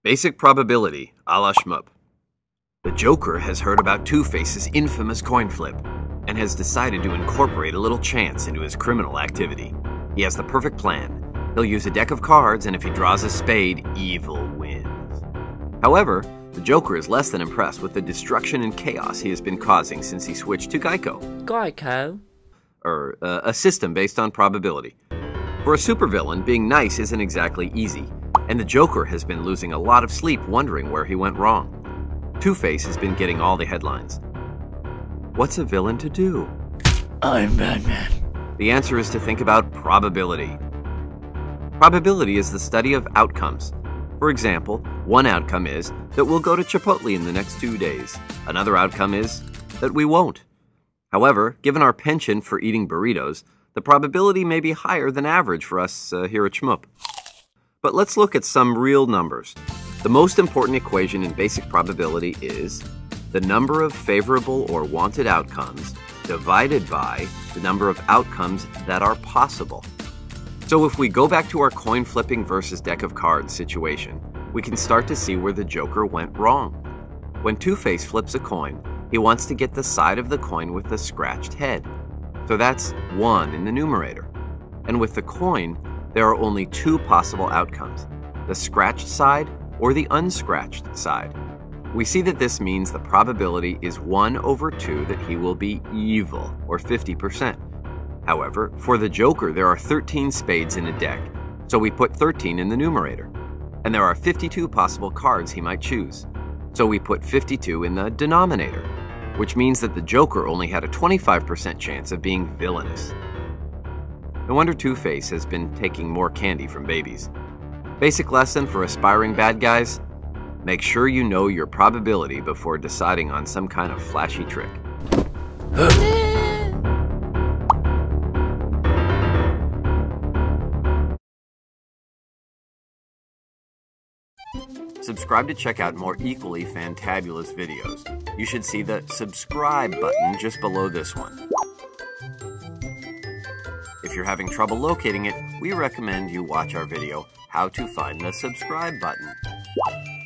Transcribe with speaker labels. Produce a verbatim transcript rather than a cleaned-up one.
Speaker 1: Basic probability, a la Shmoop. The Joker has heard about Two-Face's infamous coin flip and has decided to incorporate a little chance into his criminal activity. He has the perfect plan. He'll use a deck of cards, and if he draws a spade, evil wins. However, the Joker is less than impressed with the destruction and chaos he has been causing since he switched to Geico.
Speaker 2: Geico?
Speaker 1: Or uh, a system based on probability. For a supervillain, being nice isn't exactly easy, and the Joker has been losing a lot of sleep wondering where he went wrong. Two-Face has been getting all the headlines. What's a villain to do?
Speaker 2: I'm Batman.
Speaker 1: The answer is to think about probability. Probability is the study of outcomes. For example, one outcome is that we'll go to Chipotle in the next two days. Another outcome is that we won't. However, given our penchant for eating burritos, the probability may be higher than average for us uh, here at Shmoop. But let's look at some real numbers. The most important equation in basic probability is the number of favorable or wanted outcomes divided by the number of outcomes that are possible. So if we go back to our coin flipping versus deck of cards situation, we can start to see where the Joker went wrong. When Two-Face flips a coin, he wants to get the side of the coin with the scratched head. So that's one in the numerator. And with the coin, there are only two possible outcomes, the scratched side or the unscratched side. We see that this means the probability is one over two that he will be evil, or fifty percent. However, for the Joker, there are thirteen spades in a deck, so we put thirteen in the numerator. And there are fifty-two possible cards he might choose, so we put fifty-two in the denominator, which means that the Joker only had a twenty-five percent chance of being villainous. No wonder Two-Face has been taking more candy from babies. Basic lesson for aspiring bad guys: make sure you know your probability before deciding on some kind of flashy trick. Subscribe to check out more equally fantabulous videos. You should see the subscribe button just below this one. If you're having trouble locating it, we recommend you watch our video, How to Find the Subscribe Button.